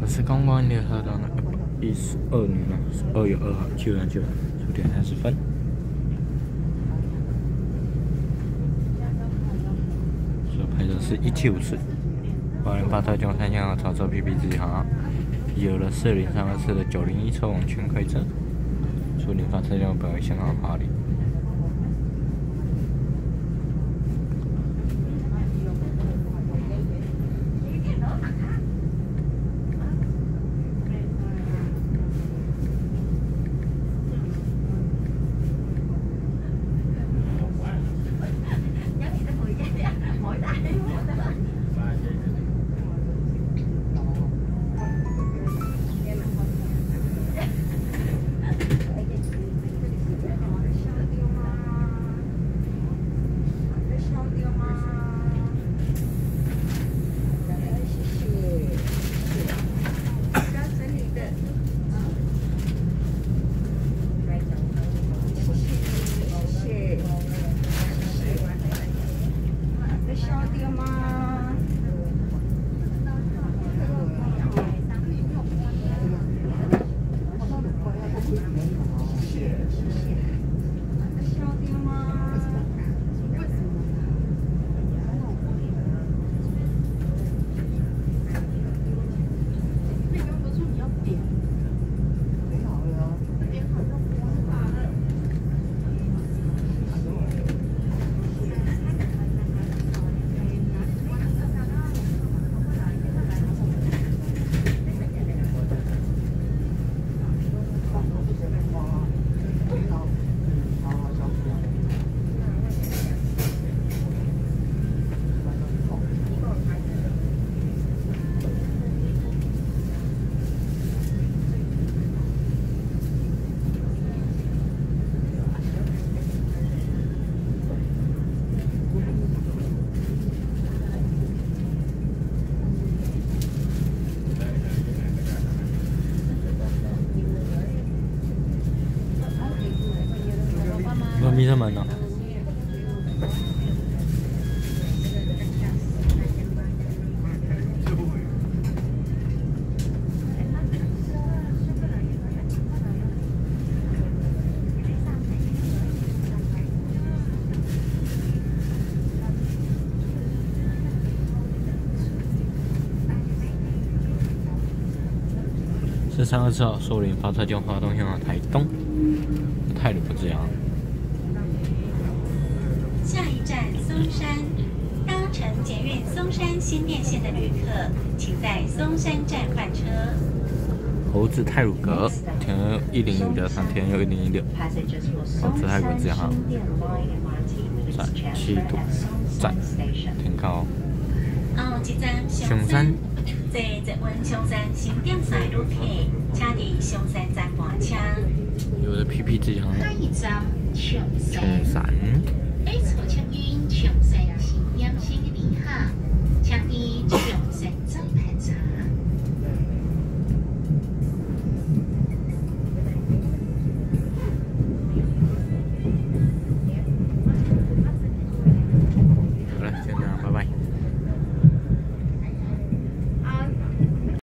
我是刚刚联合到那个12年了，2月2号9:9，9点30分。所拍的是1754，华人发车中3项超车 PP 直航，有了4032次的901车网全开车，所以发车中本为相当华丽。 มีทำไมเนาะ13月4号，树林发车中华东向台东，太鲁不这样。 下一站松山，搭乘捷运松山新店线的旅客，请在松山站换车。 猴子太鲁阁，停105的上天又106。猴子太鲁阁这样哈，在7度站停靠。松山， 坐捷运松山新店线旅客，请伫松山站换车。 有的 PP 直航。 下一站松山。